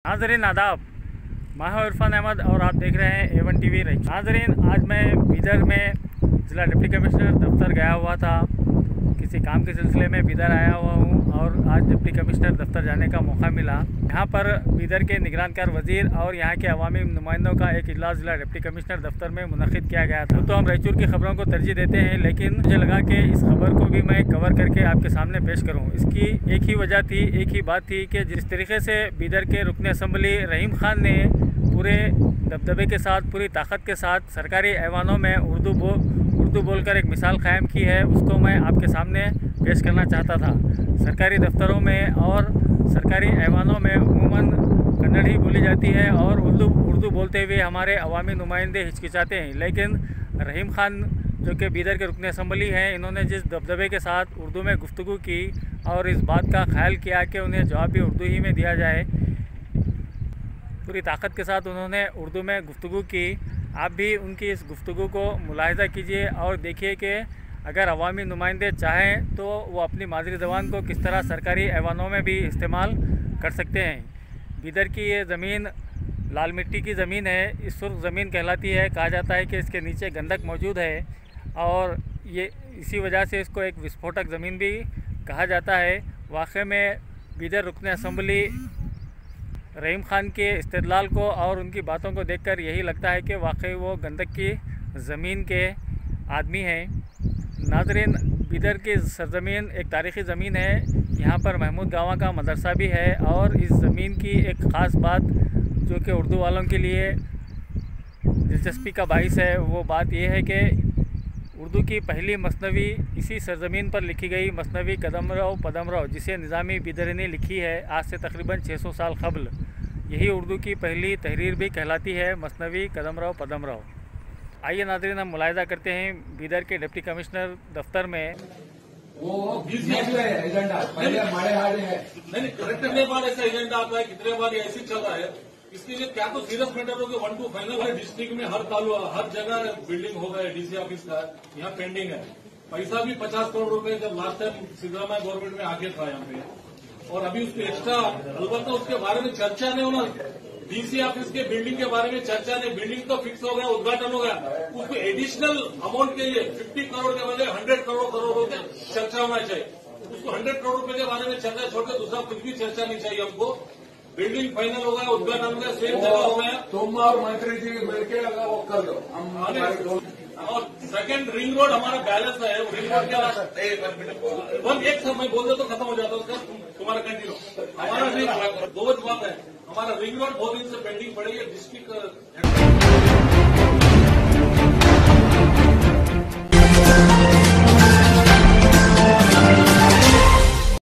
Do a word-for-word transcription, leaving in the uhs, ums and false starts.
नाजरीन आदाब, मैं हूं इरफान अहमद और आप देख रहे हैं ए वन टी वी। नाजरीन, आज मैं बीदर में ज़िला डिप्टी कमिश्नर दफ्तर गया हुआ था। किसी काम के सिलसिले में बीदर आया हुआ हूं और आज डिप्टी कमिश्नर दफ्तर जाने का मौका मिला। यहां पर बीदर के निगरानकार वजीर और यहां के अवामी नुमाइंदों का एक इजलास ज़िला डिप्टी कमिश्नर दफ्तर में मुनक़िद किया गया था। तो हम रायचूर की खबरों को तरजीह देते हैं, लेकिन मुझे लगा कि इस खबर को भी मैं कवर करके आपके सामने पेश करूँ। इसकी एक ही वजह थी, एक ही बात थी कि जिस तरीके से बीदर के रुकन असम्बली रहीम खान ने पूरे दबदबे के साथ, पूरी ताकत के साथ सरकारी ऐवानों में उर्दू बो उर्दू बोलकर एक मिसाल कायम की है, उसको मैं आपके सामने पेश करना चाहता था। सरकारी दफ्तरों में और सरकारी ऐवानों में अमूमन कन्नड़ ही बोली जाती है और उर्दू उर्दू बोलते हुए हमारे अवामी नुमाइंदे हिचकिचाते हैं। लेकिन रहीम खान जो कि बीदर के रुकन असम्बली हैं, इन्होंने जिस दबदबे के साथ उर्दू में गुफ्तगू की और इस बात का ख्याल किया कि उन्हें जवाब भी उर्दू ही में दिया जाए, पूरी ताकत के साथ उन्होंने उर्दू में गुफ्तगू की। आप भी उनकी इस गुफ्तगू को मुलाहिज़ा कीजिए और देखिए कि अगर अवामी नुमाइंदे चाहें तो वो अपनी मादरी ज़बान को किस तरह सरकारी ऐवानों में भी इस्तेमाल कर सकते हैं। बीदर की ये ज़मीन लाल मिट्टी की ज़मीन है, इस सुर्ख ज़मीन कहलाती है। कहा जाता है कि इसके नीचे गंदक मौजूद है और ये इसी वजह से इसको एक विस्फोटक ज़मीन भी कहा जाता है। वाक़ई में बीदर रुकन असम्बली रहीम खान के इस्तेदलाल को और उनकी बातों को देखकर यही लगता है कि वाकई वो गंदक की ज़मीन के आदमी हैं। नाज़रीन, बीदर की सरज़मीन एक तारीख़ी ज़मीन है। यहाँ पर महमूद गावा का मदरसा भी है और इस ज़मीन की एक ख़ास बात जो कि उर्दू वालों के लिए दिलचस्पी का बाइस है, वो बात यह है कि उर्दू की पहली मसनवी इसी सरज़मीन पर लिखी गई मसनवी कदमरव पदमरव, जिसे निज़ामी बीदर ने लिखी है आज से तकरीबन छः सौ साल कबल। यही उर्दू की पहली तहरीर भी कहलाती है, मसनवी कदमरव पदमरव। आइए नाज़रीन, हम मुलाहिज़ा करते हैं बीदर के डिप्टी कमिश्नर दफ्तर में। वो एजेंडा पहले हमारे हाथ है नहीं, कितने बार ऐसा एजेंडा आता है, कितने बार ऐसे चल रहा है। इसके लिए क्या तो सीरियस मैटर हो गया। वन टू फाइनल है, डिस्ट्रिक्ट में हर तालु हर जगह बिल्डिंग हो गया, डीसी ऑफिस का यहाँ पेंडिंग है। पैसा भी पचास करोड़ रुपए जब लास्ट टाइम सिद्धरामैया गवर्नमेंट में आगे था यहाँ पे, और अभी उसके एक्स्ट्रा अलबत्ता उसके बारे में चर्चा नहीं होना। डीसी ऑफिस के बिल्डिंग के बारे में चर्चा नहीं, बिल्डिंग तो फिक्स हो गया, उद्घाटन हो गया, उसको एडिशनल अमाउंट के लिए फिफ्टी करोड़ के बदले हंड्रेड करोड़ करोड़ के चर्चा होना चाहिए। उसको हंड्रेड करोड़ रुपए के बारे में चर्चा छोड़कर दूसरा कुछ भी चर्चा नहीं चाहिए हमको। बिल्डिंग फाइनल हो गया, उद्घाटन हो गया, सेम जगह हो गया। तुम और मंत्री जी मिलकर लगा वो कर दो हम। और सेकंड रिंग रोड हमारा बैलेंस है, रिंग रोड क्या वन एक समय बोल दो तो खत्म हो जाता है उसका, तुम्हारा कंटिन्यू। हमारा दो बात है, हमारा रिंग रोड बहुत दिन से पेंडिंग पड़ी है। डिस्ट्रिक्ट